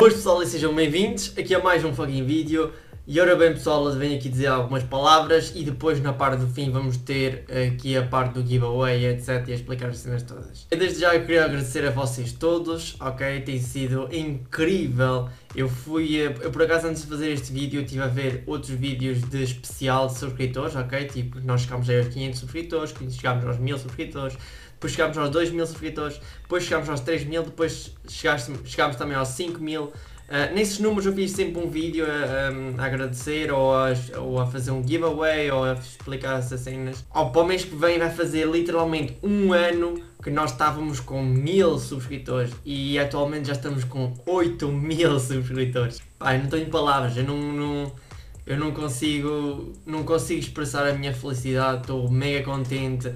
Boas pessoal e sejam bem-vindos, aqui é mais um fucking vídeo. E ora bem pessoal, eu venho aqui dizer algumas palavras e depois na parte do fim vamos ter aqui a parte do giveaway, etc, e a explicar as cenas todas. E desde já eu queria agradecer a vocês todos, ok? Tem sido incrível. Eu por acaso antes de fazer este vídeo eu estive a ver outros vídeos de especial de subscritores, ok? Tipo, nós chegámos aí aos 500 subscritores, chegámos aos 1000 subscritores, depois chegámos aos 2000 subscritores, depois chegámos aos 3000, depois chegámos também aos 5000. Nesses números eu fiz sempre um vídeo a agradecer ou a fazer um giveaway ou a explicar essas cenas. Para o mês que vem vai fazer literalmente um ano que nós estávamos com 1000 subscritores e atualmente já estamos com 8000 subscritores. Pai, não tenho palavras, eu não consigo expressar a minha felicidade, estou mega contente.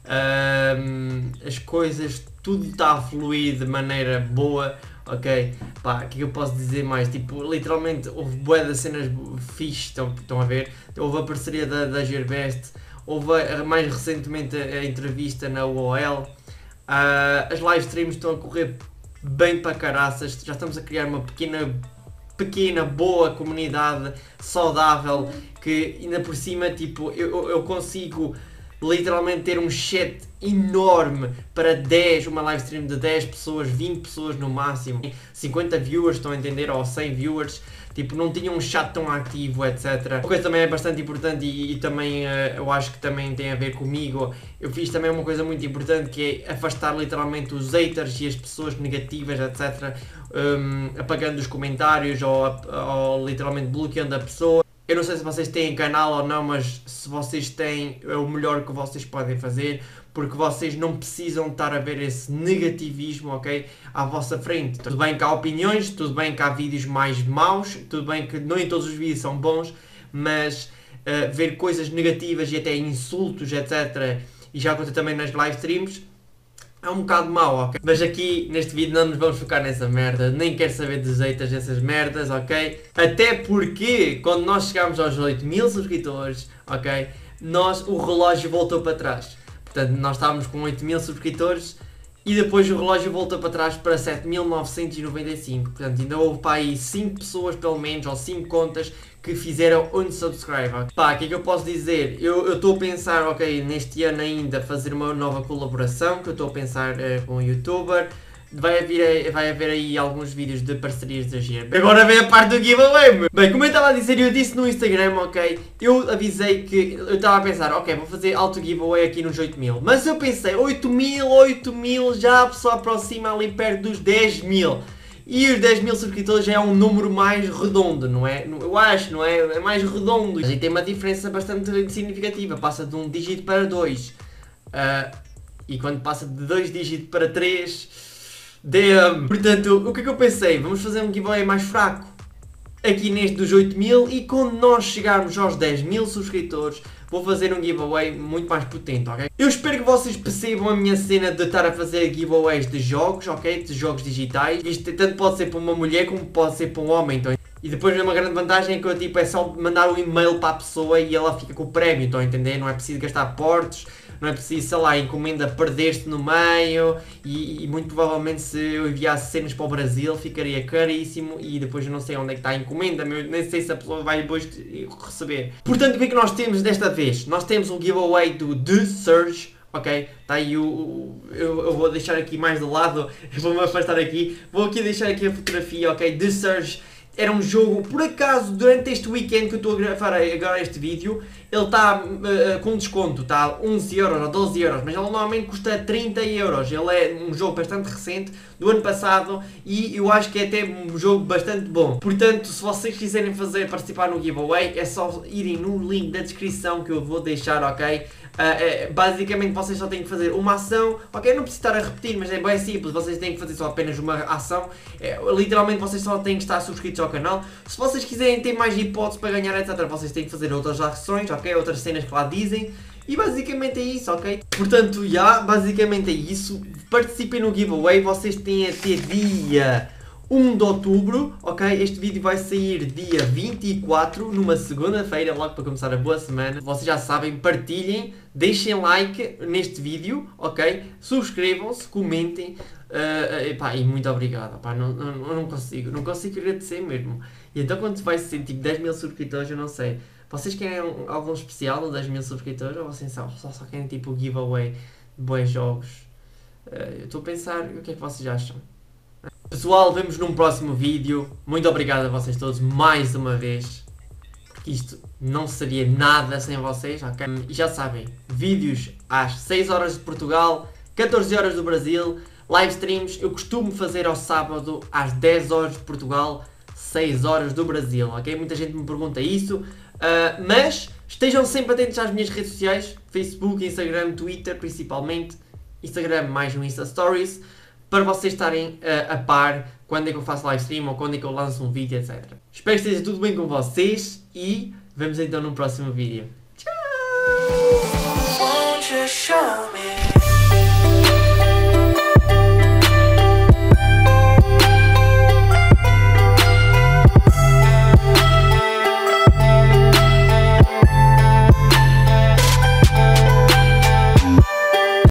As coisas, tudo está a fluir de maneira boa, ok? Pá, o que é que eu posso dizer mais? Tipo, literalmente houve bué de cenas fixe, estão a ver? Houve a parceria da Gearbest, houve mais recentemente a entrevista na UOL, as live streams estão a correr bem para caraças, já estamos a criar uma pequena, boa comunidade saudável que ainda por cima, tipo, eu consigo literalmente ter um chat enorme para 10, uma live stream de 10 pessoas, 20 pessoas no máximo, 50 viewers, estão a entender, ou 100 viewers, tipo, não tinha um chat tão ativo, etc. Uma coisa também é bastante importante e também eu acho que também tem a ver comigo, eu fiz também uma coisa muito importante que é afastar literalmente os haters e as pessoas negativas, etc, apagando os comentários ou literalmente bloqueando a pessoa. Eu não sei se vocês têm canal ou não, mas se vocês têm, é o melhor que vocês podem fazer, porque vocês não precisam estar a ver esse negativismo, ok, à vossa frente. Tudo bem que há opiniões, tudo bem que há vídeos mais maus, tudo bem que nem todos os vídeos são bons, mas ver coisas negativas e até insultos, etc, e já aconteceu também nas live streams, é um bocado mau, ok? Mas aqui neste vídeo não nos vamos focar nessa merda, nem quero saber dos haters dessas merdas, ok? Até porque quando nós chegámos aos 8000 subscritores, ok? O relógio voltou para trás. Portanto, nós estávamos com 8000 subscritores e depois o relógio voltou para trás para 7995. Portanto, ainda houve para aí 5 pessoas pelo menos, ou 5 contas que fizeram unsubscribe. Pá, o que é que eu posso dizer? Eu estou a pensar, ok, neste ano ainda fazer uma nova colaboração, que eu estou a pensar com um youtuber. Vai haver aí alguns vídeos de parcerias da Gearbest. Agora vem a parte do giveaway, meu. Bem, como eu estava a dizer, eu disse no Instagram, ok, eu avisei que eu estava a pensar, ok, vou fazer auto giveaway aqui nos 8000. Mas eu pensei, 8000, já a pessoa aproxima ali perto dos 10.000. E os 10.000 subscritores já é um número mais redondo, não é? Eu acho, não é? É mais redondo. E tem uma diferença bastante significativa. Passa de um dígito para 2. E quando passa de 2 dígitos para 3... Damn! Portanto, o que é que eu pensei? Vamos fazer um giveaway mais fraco. Aqui neste dos 8000 e quando nós chegarmos aos 10.000 subscritores vou fazer um giveaway muito mais potente, ok? Eu espero que vocês percebam a minha cena de estar a fazer giveaways de jogos, ok? De jogos digitais. Isto tanto pode ser para uma mulher como pode ser para um homem, então. E depois uma grande vantagem é que eu, tipo, é só mandar um e-mail para a pessoa e ela fica com o prémio, estão a entender? Não é preciso gastar portos, não é preciso, sei lá, a encomenda perder-se no meio e muito provavelmente se eu enviasse cenas para o Brasil ficaria caríssimo e depois eu não sei onde é que está a encomenda, nem sei se a pessoa vai depois receber. Portanto, o que é que nós temos desta vez? Nós temos um giveaway do The Surge, ok? Está aí eu vou deixar aqui mais do lado, eu vou-me afastar aqui, vou aqui deixar aqui a fotografia, ok? The Surge. Era um jogo, por acaso, durante este weekend que eu estou a gravar agora este vídeo, ele está com desconto, está a 11 euros ou 12 euros, mas ele normalmente custa 30 euros. Ele é um jogo bastante recente, do ano passado, e eu acho que é até um jogo bastante bom. Portanto, se vocês quiserem participar no giveaway, é só irem no link da descrição que eu vou deixar, ok? Basicamente vocês só têm que fazer uma ação, ok? Não preciso estar a repetir, mas é bem simples, vocês têm que fazer só apenas uma ação, literalmente vocês só têm que estar subscritos ao canal. Se vocês quiserem ter mais hipóteses para ganhar, etc, vocês têm que fazer outras ações, ok? Outras cenas que lá dizem. E basicamente é isso, ok? Portanto, basicamente é isso. Participem no giveaway, vocês têm até dia 1 de outubro, ok? Este vídeo vai sair dia 24, numa segunda-feira, logo para começar a boa semana. Vocês já sabem, partilhem, deixem like neste vídeo, ok? Subscrevam-se, comentem. E muito obrigado. Epá, não consigo agradecer mesmo. E então quando vai ser tipo 10 mil subscritores, eu não sei. Vocês querem algo especial no 10 mil subscritores ou vocês só querem tipo o giveaway de bons jogos? Eu estou a pensar, o que é que vocês acham? Pessoal, vemos num próximo vídeo. Muito obrigado a vocês todos mais uma vez. Porque isto não seria nada sem vocês, ok? E já sabem, vídeos às 6 horas de Portugal, 14 horas do Brasil, live streams eu costumo fazer ao sábado às 10 horas de Portugal, 6 horas do Brasil, ok? Muita gente me pergunta isso, mas estejam sempre atentos às minhas redes sociais, Facebook, Instagram, Twitter principalmente, Instagram mais no Insta Stories, para vocês estarem a par quando é que eu faço live stream ou quando é que eu lanço um vídeo, etc. Espero que esteja tudo bem com vocês e vemos então no próximo vídeo. Tchau!